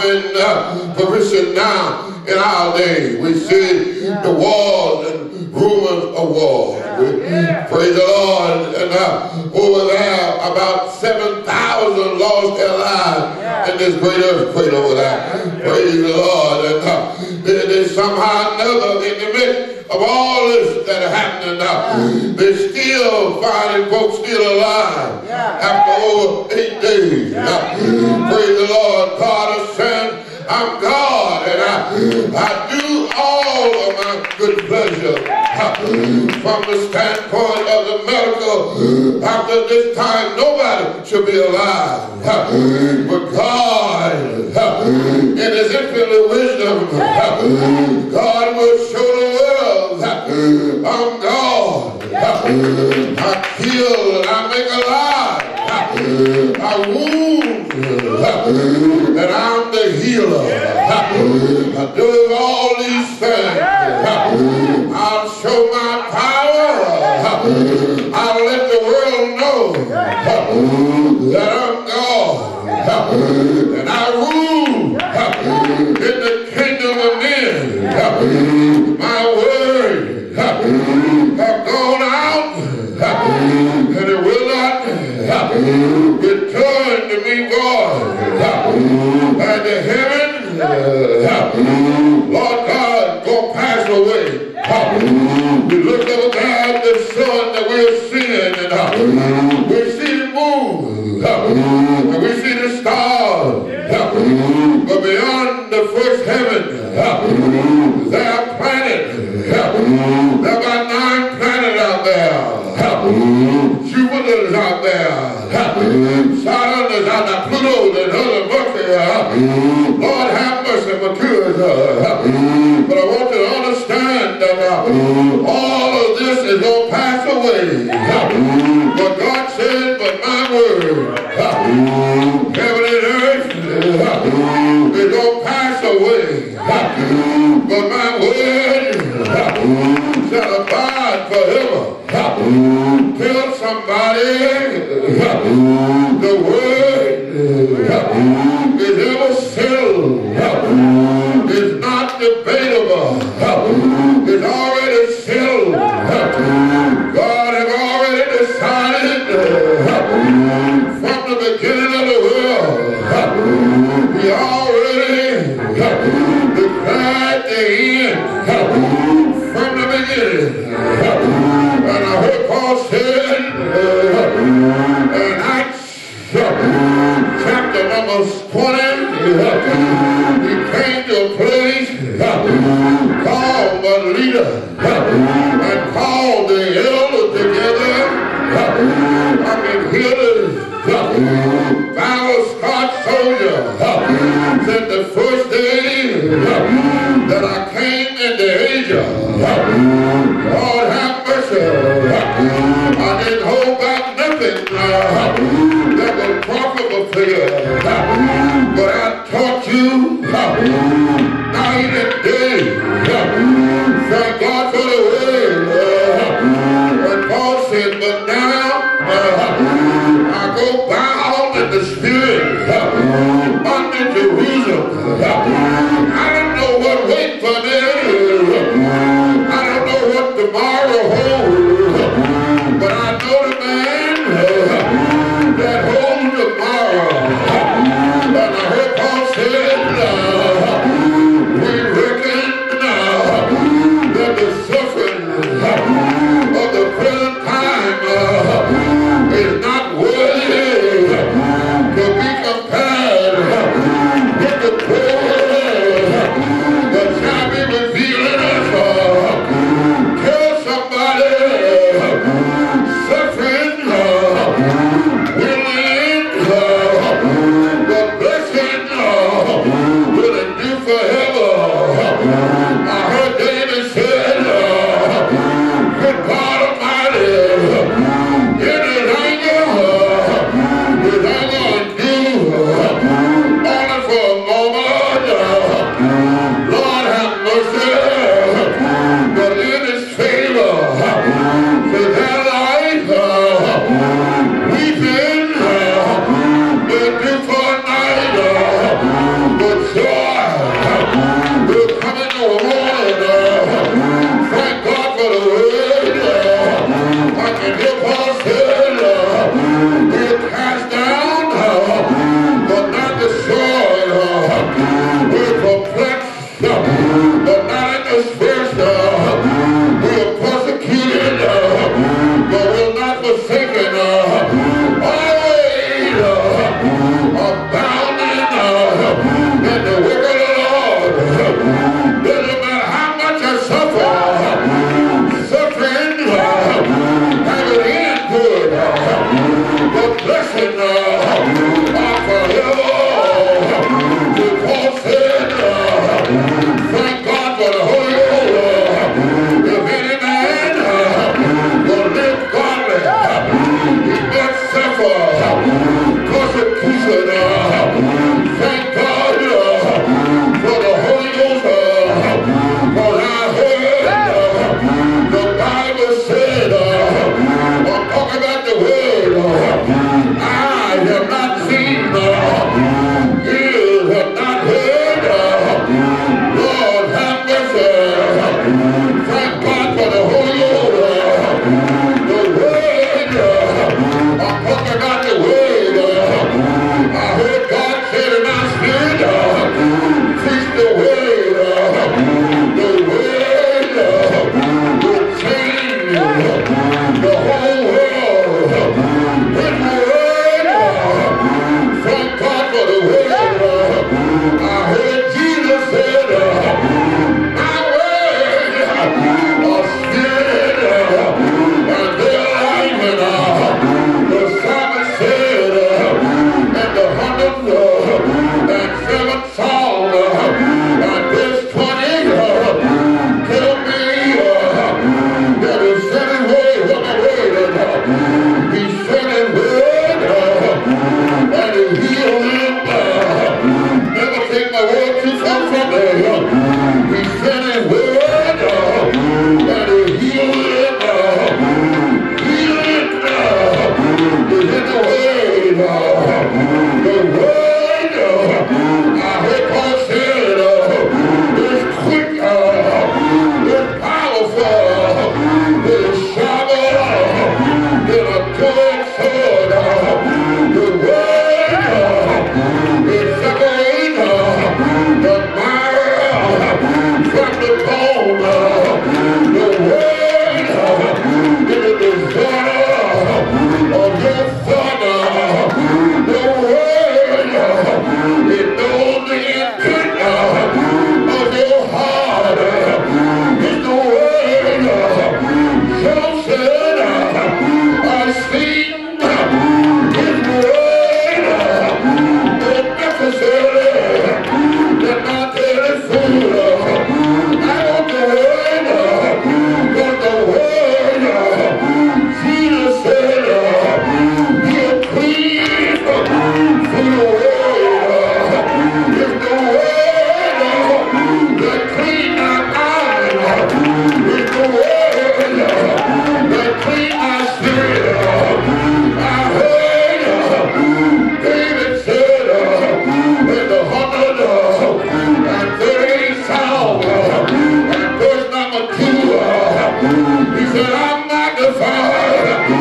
common fruition now in our day. We see the wars and rumors of war. Praise the Lord. And over there, about 7,000 lost their lives in this great earthquake over there. Praise the Lord. And they somehow or another, in the midst of all this that are happening now, they're still finding folks still alive after over 8 days. Praise the Lord. God has said, I'm God, and I do all of my good pleasure. From the standpoint of the medical, after this time, nobody should be alive. But God, in His infinite wisdom, God will show the world, I'm God. I kill and I make alive. I wound and I'm the healer. I do all these things. I'll show my power. I'll let the world know that I'm God. And I rule in the kingdom of men. My word have gone out, and it will not return to me void. And the heaven, Lord God, gonna pass away. We look over there at the sun that we're seeing, and we see the moon, and we see the stars. But beyond the first heaven, there are planets. There are about 9 planets out there. Jupiter's out there. Saturn is out there. Pluto and other Mercury. Lord have mercy, Mercury. But I want you to understand that all of this is going to pass away. But God said, but my word, heaven and earth is going to pass away. But my word shall abide forever. Tell somebody the word is ever settled. It's not debatable. It's already settled. God has already decided from the beginning of the world. He already declared the end from the beginning. And I heard Paul said in Acts chapter number 20, he came to a place called Melita and called the elders together. I mean, healers, valor Scotch soldier. Said the first day that I came into Asia, Lord have mercy, I didn't hold back nothing that was profitable for you. But I taught you night and day. Thank God for the word. And Paul said, but now I go bound in the spirit under Jerusalem. I don't know what waits for me. I don't know what tomorrow holds. But I know the man that holds tomorrow. And I heard Paul said, we reckon that the suffering of the present time is not worthy to be compared with the glory that shall be revealed in us. Tell He said, I magnify